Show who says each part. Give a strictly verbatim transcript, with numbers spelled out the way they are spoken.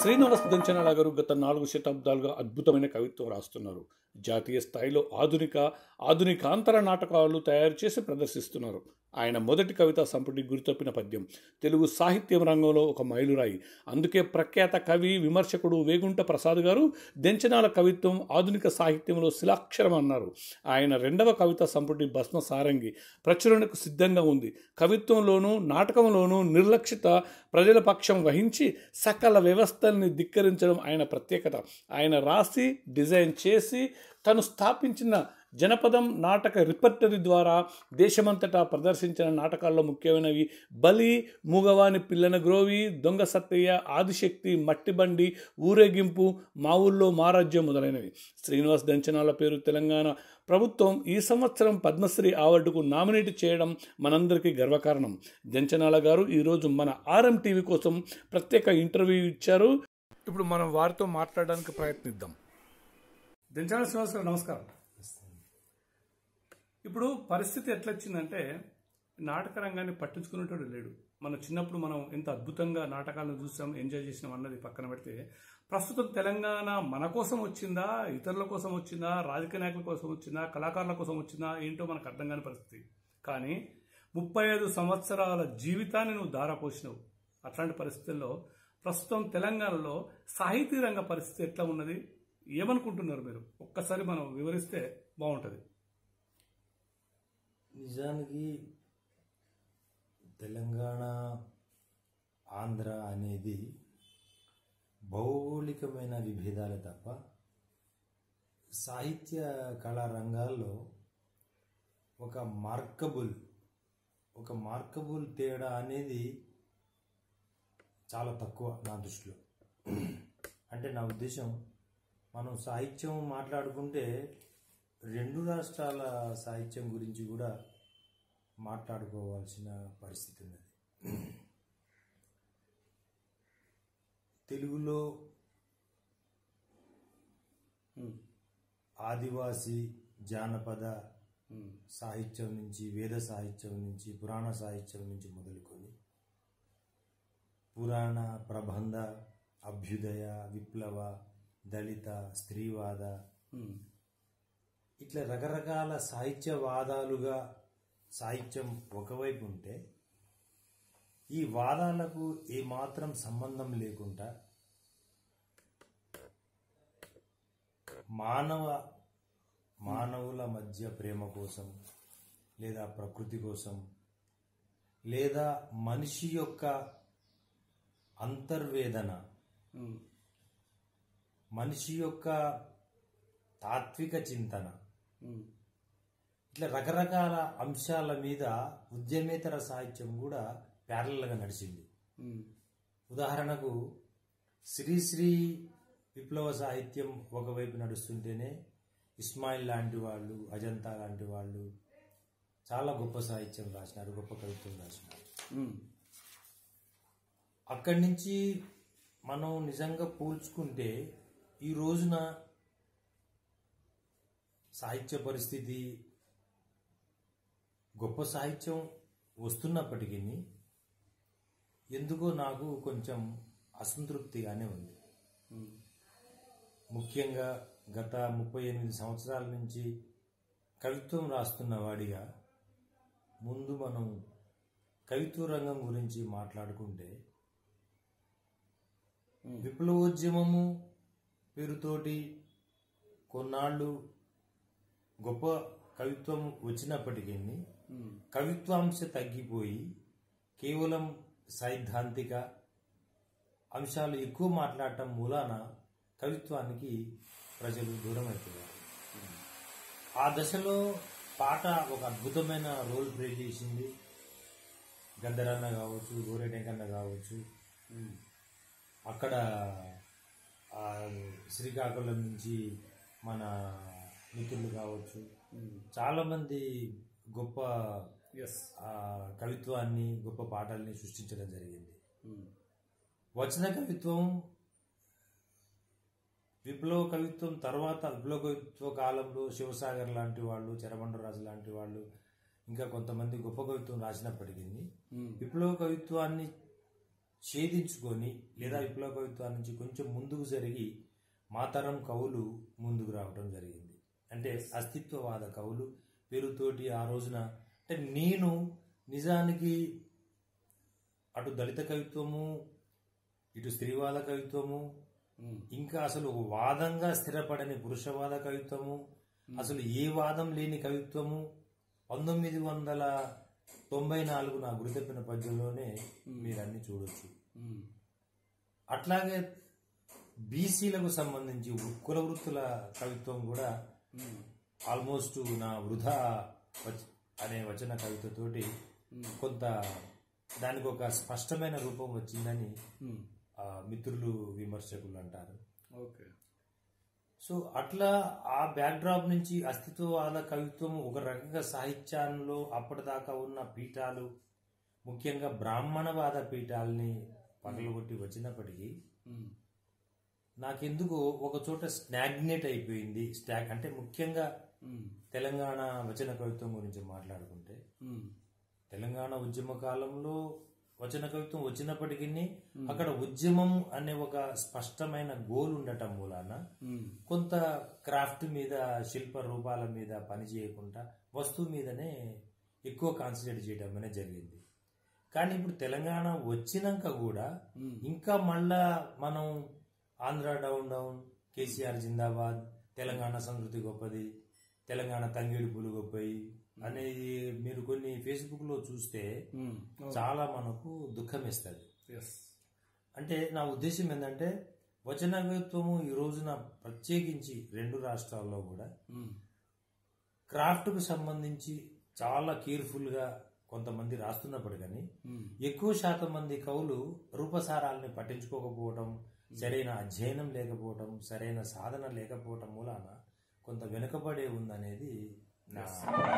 Speaker 1: శ్రీనివాస్ దెంచనాల గారు గత నాలుగు శతాబ్దాలుగా అద్భుతమైన కవిత్వం రాస్తున్నారు. జాతీయ స్థాయిలో ఆధునిక ఆధునికాంతర నాటకాలు తయారు చేసి ప్రదర్శిస్తున్నారు. ఆయన మొదటి కవితా సంపుటి గురితప్పిన పద్యం తెలుగు సాహిత్యం రంగంలో ఒక మైలురాయి. అందుకే ప్రఖ్యాత కవి విమర్శకుడు వేగుంట ప్రసాద్ గారు దెంచనాల కవిత్వం ఆధునిక సాహిత్యంలో శిలాక్షరం అన్నారు. ఆయన రెండవ కవితా సంపుటి భస్మ సారంగి ప్రచురణకు సిద్ధంగా ఉంది. కవిత్వంలోనూ నాటకంలోనూ నిర్లక్షిత ప్రజల పక్షం వహించి సకల వ్యవస్థల్ని ధిక్కరించడం ఆయన ప్రత్యేకత. ఆయన రాసి డిజైన్ చేసి తను స్థాపించిన జనపదం నాటక రిపర్టరీ ద్వారా దేశమంతటా ప్రదర్శించిన నాటకాల్లో ముఖ్యమైనవి బలి, మూగవాని పిల్లన గ్రోవి, దొంగ సత్తయ్య, ఆదిశక్తి, మట్టిబండి, ఊరేగింపు, మా ఊళ్ళో మారాజ్యం మొదలైనవి. శ్రీనివాస్ దెంచనాల పేరు తెలంగాణ ప్రభుత్వం ఈ సంవత్సరం పద్మశ్రీ అవార్డుకు నామినేట్ చేయడం మనందరికీ గర్వకారణం. దెంచనాల గారు ఈరోజు మన ఆర్ఎం టీవీ కోసం ప్రత్యేక ఇంటర్వ్యూ ఇచ్చారు. ఇప్పుడు మనం వారితో మాట్లాడడానికి ప్రయత్నిద్దాం. దెంచనాల శ్రీనివాస్ గారు నమస్కారం. ఇప్పుడు పరిస్థితి ఎట్లొచ్చిందంటే నాటక రంగాన్ని పట్టించుకునేటోడు లేడు. మన చిన్నప్పుడు మనం ఎంత అద్భుతంగా నాటకాలను చూసాం, ఎంజాయ్ చేసినాం అన్నది పక్కన పెడితే ప్రస్తుతం తెలంగాణ మన కోసం వచ్చిందా, ఇతరుల కోసం వచ్చిందా, రాజకీయ నాయకుల కోసం వచ్చిందా, కళాకారుల కోసం వచ్చిందా ఏంటో మనకు అర్థం కాని పరిస్థితి. కానీ ముప్పై ఐదు సంవత్సరాల జీవితాన్ని నువ్వు ధారపోసినావు. అట్లాంటి పరిస్థితుల్లో ప్రస్తుతం తెలంగాణలో సాహితీ రంగ పరిస్థితి ఎట్లా ఉన్నది, ఏమనుకుంటున్నారు మీరు? ఒక్కసారి మనం వివరిస్తే బాగుంటుంది.
Speaker 2: నిజానికి తెలంగాణ ఆంధ్ర అనేది భౌగోళికమైన విభేదాలు తప్ప సాహిత్య కళా రంగాల్లో ఒక మార్కబుల్ ఒక మార్కబుల్ తేడా అనేది చాలా తక్కువ నా దృష్టిలో. అంటే నా ఉద్దేశం, మనం సాహిత్యం మాట్లాడుకుంటే రెండు రాష్ట్రాల సాహిత్యం గురించి కూడా మాట్లాడుకోవాల్సిన పరిస్థితి ఉన్నది. తెలుగులో ఆదివాసీ జానపద సాహిత్యం నుంచి, వేద సాహిత్యం నుంచి, పురాణ సాహిత్యం నుంచి మొదలుకొని పురాణ, ప్రబంధ, అభ్యుదయ, విప్లవ, దళిత, స్త్రీవాద, ఇట్లా రకరకాల సాహిత్యవాదాలుగా సాహిత్యం ఒకవైపు ఉంటే, ఈ వాదాలకు ఏమాత్రం సంబంధం లేకుండా మానవ మానవుల మధ్య ప్రేమ కోసం, లేదా ప్రకృతి కోసం, లేదా మనిషి యొక్క అంతర్వేదన, మనిషి యొక్క తాత్విక చింతన, ఇట్లా రకరకాల అంశాల మీద ఉద్యమేతర సాహిత్యం కూడా ప్యారలల్గా నడిచింది. ఉదాహరణకు శ్రీశ్రీ విప్లవ సాహిత్యం ఒకవైపు నడుస్తుంటేనే ఇస్మాయిల్ లాంటి వాళ్ళు, అజంతా లాంటి వాళ్ళు చాలా గొప్ప సాహిత్యం రాసినారు, గొప్ప కవిత్వం రాసినారు. అక్కడి నుంచి మనం నిజంగా పోల్చుకుంటే ఈ రోజున సాహిత్య పరిస్థితి, గొప్ప సాహిత్యం వస్తున్నప్పటికీ ఎందుకో నాకు కొంచెం అసంతృప్తిగానే ఉంది. ముఖ్యంగా గత ముప్పై ఎనిమిది సంవత్సరాల నుంచి కవిత్వం రాస్తున్న వాడిగా ముందు మనం కవిత్వ రంగం గురించి మాట్లాడుకుంటే, విప్లవోద్యమము పేరుతోటి కొన్నాళ్ళు గొప్ప కవిత్వం వచ్చినప్పటికీ కవిత్వాంశ తగ్గిపోయి కేవలం సైద్ధాంతిక అంశాలు ఎక్కువ మాట్లాడటం మూలాన కవిత్వానికి ప్రజలు దూరం అయిపోయారు. ఆ దశలో పాట ఒక అద్భుతమైన రోల్ ప్లే చేసింది. గద్దరన్న కావచ్చు, గోరెటెంకన్న కావచ్చు, అక్కడ శ్రీకాకుళం నుంచి మన మిత్రులు కావచ్చు, చాలామంది గొప్ప కవిత్వాన్ని, గొప్ప పాటల్ని సృష్టించడం జరిగింది. వచన కవిత్వం, విప్లవ కవిత్వం తర్వాత విప్లవ కవిత్వ కాలంలో శివసాగర్ లాంటి వాళ్ళు, చెరబండరాజు లాంటి వాళ్ళు, ఇంకా కొంతమంది గొప్ప కవిత్వం రాసినప్పటికీ విప్లవ కవిత్వాన్ని ఛేదించుకొని లేదా విప్లవ కవిత్వం నుంచి కొంచెం ముందుకు జరిగి మా తరం కవులు ముందుకు రావడం జరిగింది. అంటే అస్తిత్వవాద కవులు పేరుతోటి ఆ రోజున అంటే నేను నిజానికి అటు దళిత కవిత్వము, ఇటు స్త్రీవాద కవిత్వము, ఇంకా అసలు ఒక వాదంగా స్థిరపడని పురుషవాద కవిత్వము, అసలు ఏ వాదం లేని కవిత్వము పంతొమ్మిది వందల తొంభై నాలుగు నా గురితెప్పిన పద్యంలోనే మీరు అన్ని చూడొచ్చు. అట్లాగే బీసీలకు సంబంధించి కుల వృత్తుల కవిత్వం కూడా ఆల్మోస్ట్ నా వృధా అనే వచన కవితతోటి కొంత దానికి ఒక స్పష్టమైన రూపం వచ్చిందని మిత్రులు విమర్శకులు అంటారు.
Speaker 1: ఓకే.
Speaker 2: సో అట్లా ఆ బ్యాక్డ్రాప్ నుంచి అస్తిత్వవాద కవిత్వం ఒక రకంగా సాహిత్యంలో అప్పటిదాకా ఉన్న పీఠాలు, ముఖ్యంగా బ్రాహ్మణవాద పీఠాలని పగలగొట్టి వచ్చినప్పటికీ నాకెందుకు ఒక చోట స్టాగ్నేట్ అయిపోయింది. స్టాగ్ అంటే ముఖ్యంగా తెలంగాణ వచన కవిత్వం గురించి మాట్లాడుకుంటే తెలంగాణ ఉద్యమ కాలంలో వచన కవిత్వం వచ్చినప్పటికీ అక్కడ ఉద్యమం అనే ఒక స్పష్టమైన గోల్ ఉండటం మూలాన కొంత క్రాఫ్ట్ మీద, శిల్ప రూపాల మీద పని చేయకుండా వస్తువు మీదనే ఎక్కువ కాన్సన్ట్రేట్ చేయడం అనేది జరిగింది. కానీ ఇప్పుడు తెలంగాణ వచ్చినాక కూడా ఇంకా మళ్ళా మనం ఆంధ్ర డౌన్ డౌన్, కేసీఆర్ జిందాబాద్, తెలంగాణ సంస్కృతి గొప్పది, తెలంగాణ తంగేడుపులు గొప్పవి అనేది మీరు కొన్ని ఫేస్బుక్ లో చూస్తే చాలా మనకు దుఃఖం ఇస్తుంది. అంటే నా ఉద్దేశం ఏంటంటే వచన కవిత్వము ఈ రోజున ప్రత్యేకించి రెండు రాష్ట్రాల్లో కూడా క్రాఫ్ట్ కు సంబంధించి చాలా కేర్ఫుల్ గా కొంతమంది రాస్తున్నప్పటికీ ఎక్కువ శాతం మంది కవులు రూపసారాలని పట్టించుకోకపోవడం, సరైన అధ్యయనం లేకపోవడం, సరైన సాధన లేకపోవడం మూలాన కొంత వెనుకబడే ఉందనేది నా